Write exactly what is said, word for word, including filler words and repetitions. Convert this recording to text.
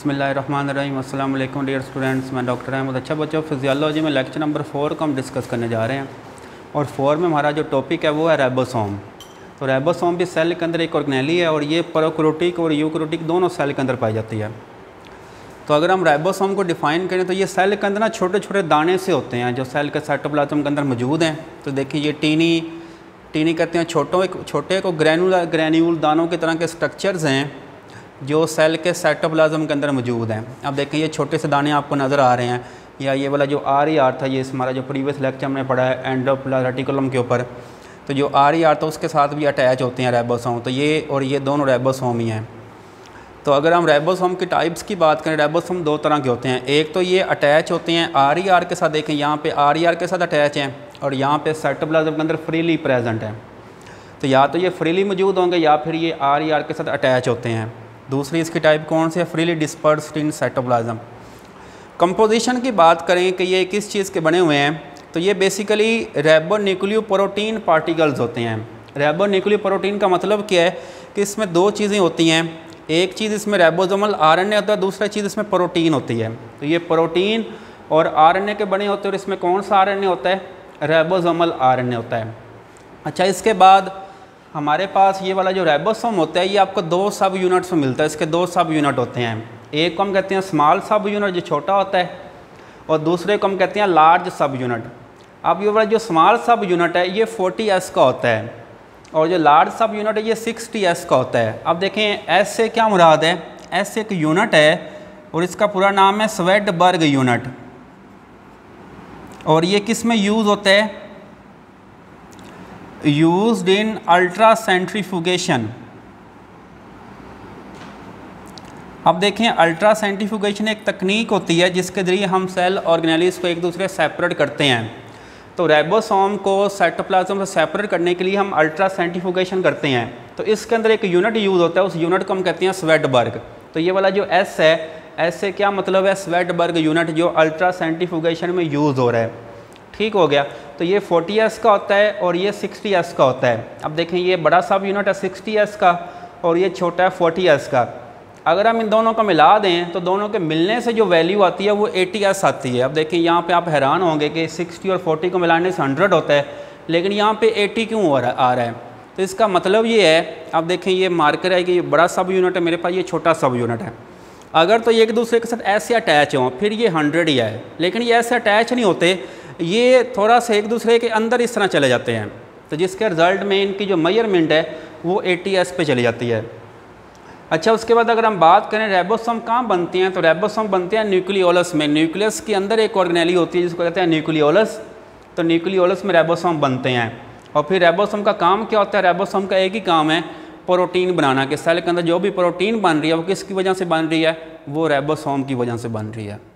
बिस्मिल्लाहिर्रहमानिर्रहीम। अस्सलाम वालेकुम डियर स्टूडेंट्स, मैं डॉक्टर अहमद। अच्छा बच्चों, फिजियोलॉजी में लेक्चर नंबर फोर को हम डिस्कस करने जा रहे हैं और फोर में हमारा जो टॉपिक है वो है राइबोसोम। तो राइबोसोम भी सेल के अंदर एक ऑर्गेनेली है और ये प्रोकैरियोटिक और यूकैरियोटिक दोनों सेल के अंदर पाई जाती है। तो अगर हम राइबोसोम को डिफ़ाइन करें तो ये सेल के अंदर ना छोटे छोटे दाने से होते हैं जो सेल के साइटोप्लाज्म के अंदर मौजूद हैं। तो देखिए ये टीनी टीनी कहते हैं छोटों छोटे को ग्रैनुल ग्रैन्यूल दानों की तरह के स्ट्रक्चर्स हैं जो सेल के साइटोप्लाज्म के अंदर मौजूद हैं। अब देखें ये छोटे से दाने आपको नज़र आ रहे हैं, या ये वाला जो आर ई आर था, ये हमारा जो प्रीवियस लेक्चर हमने पढ़ा है एंडोप्लाज्म रेटिकुलम के ऊपर, तो जो आर ई आर था उसके साथ भी अटैच होते हैं राइबोसोम। तो ये और ये दोनों राइबोसोम ही हैं। तो अगर हम राइबोसोम की टाइप्स की बात करें, राइबोसोम दो तरह के होते हैं। एक तो ये अटैच होते हैं आर ई आर के साथ, देखें यहाँ पे आर ई आर के साथ अटैच हैं और यहाँ पे साइटोप्लाज्म के अंदर फ्रीली प्रेजेंट हैं। तो या तो ये फ्रीली मौजूद होंगे या फिर ये आर ई आर के साथ अटैच होते हैं। दूसरी इसकी टाइप कौन सी है? Freely dispersed in cytoplasm. Composition की बात करें कि ये किस चीज़ के बने हुए हैं, तो ये बेसिकली राइबोन्यूक्लियोप्रोटीन पार्टिकल्स होते हैं। राइबोन्यूक्लियोप्रोटीन का मतलब क्या है कि इसमें दो चीज़ें होती हैं। एक चीज़ इसमें राइबोसोमल आर एन ए होता है, दूसरा चीज़ इसमें प्रोटीन होती है। तो ये प्रोटीन और आर एन ए के बने होते हैं और इसमें कौन सा आर एन ए होता है? राइबोसोमल आर एन ए होता है। अच्छा, इसके बाद हमारे पास ये वाला जो राइबोसोम होता है ये आपको दो सब यूनिट्स में मिलता है। इसके दो सब यूनिट होते हैं। एक को हम कहते हैं स्मॉल सब यूनिट जो छोटा होता है, और दूसरे को हम कहते हैं लार्ज सब यूनिट। अब ये वाला जो स्मॉल सब यूनिट है ये फोर्टी एस का होता है और जो लार्ज सब यूनिट है ये सिक्सटी एस का होता है। अब देखें एस से क्या मुराद है? एस एक यूनिट है और इसका पूरा नाम है स्वेडबर्ग यूनिट, और ये किस में यूज़ होता है? Used in ultra centrifugation. अब देखें अल्ट्रा सेंट्रीफ्यूगेशन एक तकनीक होती है जिसके ज़रिए हम सेल ऑर्गेनेलीज को एक दूसरे से सेपरेट करते हैं। तो राइबोसोम को साइटोप्लाज्म से सेपरेट करने के लिए हम अल्ट्रा सेंट्रीफ्यूगेशन करते हैं। तो इसके अंदर एक यूनिट यूज़ होता है, उस यूनिट को हम कहते हैं स्वेडबर्ग। तो ये वाला जो एस है, एस से क्या मतलब है? स्वेडबर्ग यूनिट जो अल्ट्रा सेंट्रीफ्यूगेशन में यूज़ हो रहा है। ठीक हो गया। तो ये फोर्टी एस का होता है और ये सिक्सटी एस का होता है। अब देखें ये बड़ा सब यूनिट है सिक्सटी एस का और ये छोटा है फोर्टी एस का। अगर हम इन दोनों को मिला दें तो दोनों के मिलने से जो वैल्यू आती है वो एटी एस आती है। अब देखें यहाँ पे आप हैरान होंगे कि सिक्सटी और फोर्टी को मिलाने से हंड्रेड होता है, लेकिन यहाँ पे एटी क्यों आ रहा है? तो इसका मतलब ये है, अब देखें ये मार्कर है कि ये बड़ा सब यूनिट है मेरे पास, ये छोटा सब यूनिट है। अगर तो ये एक दूसरे के साथ ऐसे अटैच हों फिर ये हंड्रेड ही है, लेकिन ये ऐसे अटैच नहीं होते, ये थोड़ा सा एक दूसरे के अंदर इस तरह चले जाते हैं। तो जिसके रिज़ल्ट में इनकी जो मेजरमेंट है वो एटी एस पे चली जाती है। अच्छा, उसके बाद अगर हम बात करें राइबोसोम कहाँ बनते हैं, तो राइबोसोम बनते हैं न्यूक्लियोलस में। न्यूक्लियस के अंदर एक ऑर्गेनेली होती है जिसको कहते हैं न्यूक्लियोलस। तो न्यूक्लियोलस में राइबोसोम बनते हैं। और फिर राइबोसोम का काम क्या होता है? राइबोसोम का एक ही काम है प्रोटीन बनाना, कि सेल के अंदर जो भी प्रोटीन बन रही है वो किसकी वजह से बन रही है? वो राइबोसोम की वजह से बन रही है।